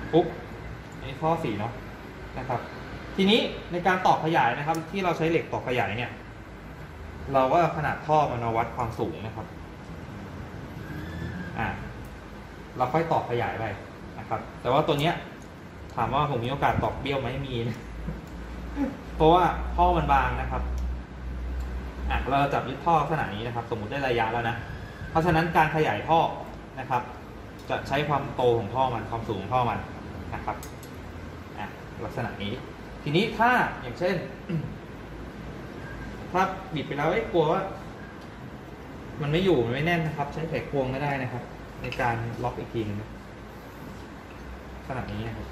ปุ๊บอันนี้ข้อ4เนาะนะครับทีนี้ในการต่อขยายนะครับที่เราใช้เหล็กต่อขยายเนี่ยเราก็ขนาดท่อมันมาวัดความสูงนะครับเราค่อยต่อขยายไปนะครับแต่ว่าตัวเนี้ยถามว่าผมมีโอกาสตอกเบี้ยวไหมมีนะเพราะว่าท่อมันบางนะครับเราจับยึดท่อขนาดนี้นะครับสมมุติได้ระยะแล้วนะเพราะฉะนั้นการขยายท่อนะครับจะใช้ความโตของท่อมันความสูงของท่อมันนะครับลักษณะนี้ทีนี้ถ้าอย่างเช่นถ้าบิดไปแล้วกลัวว่ามันไม่อยู่มันไม่แน่นนะครับใช้ไขควงก็ได้นะครับในการล็อกอีกทีนึงขนาดนี้นะครับ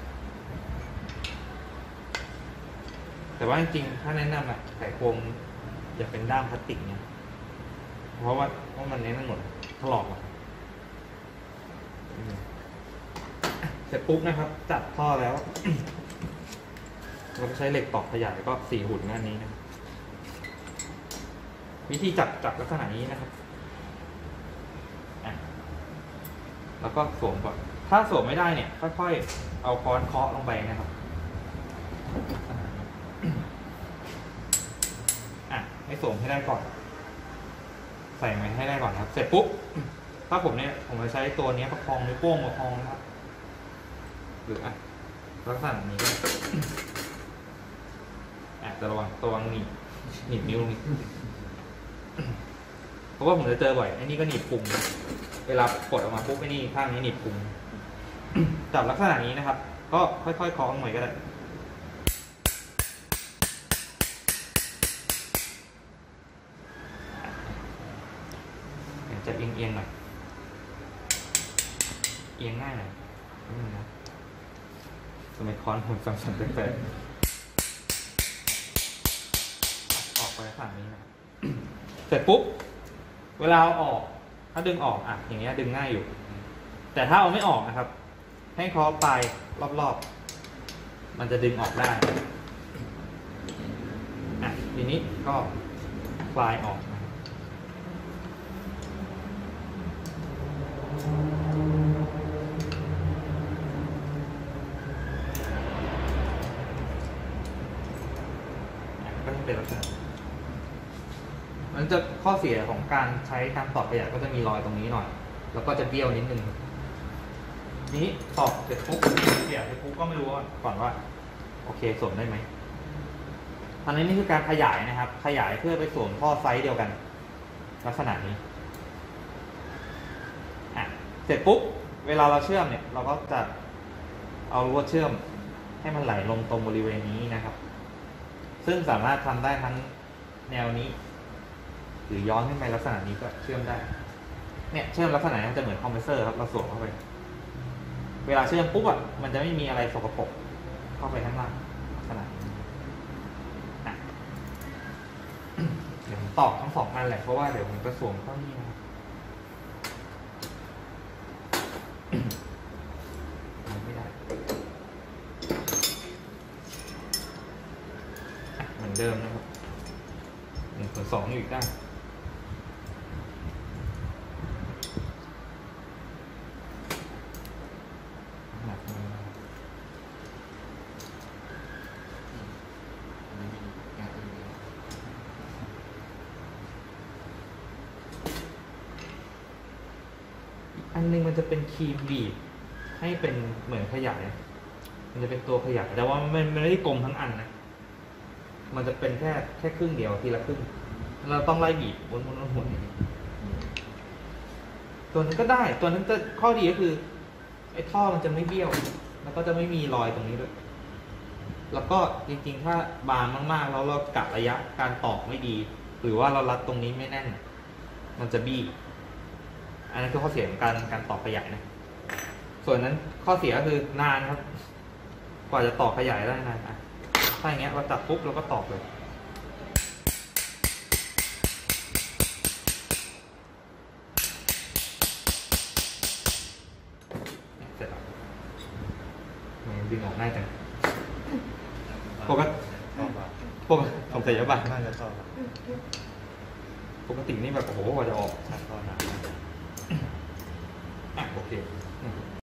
แต่ว่าจริงๆถ้าแนะนำไขควงอย่าเป็นด้ามพลาสติกเนี่ยเพราะว่ามันเน้นหมดถลอกเสร็จปุ๊บนะครับจัดท่อแล้วเราก็ใช้เหล็กตอกขยายก็4 หุ่นด้านนี้นะวิธีจับลักษณะนี้นะครับแล้วก็สวมก่อนถ้าสวมไม่ได้เนี่ยค่อยๆเอาค้อนเคาะลงไปนะครับให้สวมให้ได้ก่อนใส่ไว้ให้ได้ก่อนครับเสร็จปุ๊บถ้าผมจะใช้ตัวนี้ประคองนิ้วโป้งประคองนะครับหรือลักษณะนี้ก็จะระวังตัวหนีบนิ้วนี้เพราะว่าผมจะเจอบ่อยไอ้นี่ก็หนีบพุงเวลากดออกมาปุ๊บไอ้นี่ข้างนี้หนีบพุงจับลักษณะนี้นะครับก็ค่อยๆเคาะลงหน่อยก็ได้จะเอียงๆหน่อยเอียงง่ายหน่อยนะสมัยค้อนหุ่นสั่นๆแปลกๆออกไปฝั่งนี้นะเสร็จปุ๊บเวลาเอาออกถ้าดึงออกอย่างเงี้ยดึงง่ายอยู่แต่ถ้าเอาไม่ออกนะครับให้เคาะปลายรอบๆมันจะดึงออกได้ทีนี้ก็คลายออกก็จะเป็นลักษณะมันจะข้อเสียของการใช้การต่อขยายก็จะมีรอยตรงนี้หน่อยแล้วก็จะเบี้ยวนิดนึงนี้ตอกเสร็จปุ๊บเดี๋ยวปุ๊บก็ไม่รู้ก่อนว่าโอเคสวมได้ไหมตอนนี้นี่คือการขยายนะครับขยายเพื่อไปสวมท่อไซส์เดียวกันลักษณะนี้เสร็จปุ๊บเวลาเราเชื่อมเนี่ยเราก็จะเอาลวดเชื่อมให้มันไหลลงตรงบริเวณนี้นะครับซึ่งสามารถทำได้ทั้งแนวนี้หรือย้อนขึ้นไปลักษณะนี้ก็เชื่อมได้เนี่ยเชื่อมลักษณะนี้มันจะเหมือนคอมเพรสเซอร์ครับเราสวมเข้าไปเวลาเชื่อมปุ๊บมันจะไม่มีอะไรสกปรกเข้าไปข้างล่างลักษณะเดี๋ยวผมตอกทั้ง2 อันแหละเพราะว่าเดี๋ยวผมจะสวมเข้านี่นะครับไม่ได้เหมือนเดิมนะครับ1/2อยู่อีกด้านอันนึงมันจะเป็นครีมบีบให้เป็นเหมือนขยายมันจะเป็นตัวขยายแต่ว่ามันไม่ได้กลมทั้งอันนะมันจะเป็นแค่ครึ่งเดียวทีละครึ่งเราต้องไล่บีบวนตัวนั้นก็ได้ตัวนั้นจะข้อดีก็คือไอ้ท่อมันจะไม่เบี้ยวแล้วก็จะไม่มีรอยตรงนี้ด้วยแล้วก็จริงๆถ้าบางมากๆแล้วเรากะระยะการตอกไม่ดีหรือว่าเรารัดตรงนี้ไม่แน่นมันจะบี้อันนั้นคือข้อเสียของการตอกขยายนะส่วนนั้นข้อเสียก็คือนานครับกว่าจะตอกขยายได้นานถ้าอย่างเงี้ยเราจับปุ๊บเราก็ตอกเลยเสร็จแล้วดึงออกง่ายจังปกติผมใส่ยาบ้าน่าจะชอบปกตินี่แบบโอ้โหกว่าจะออกโอเค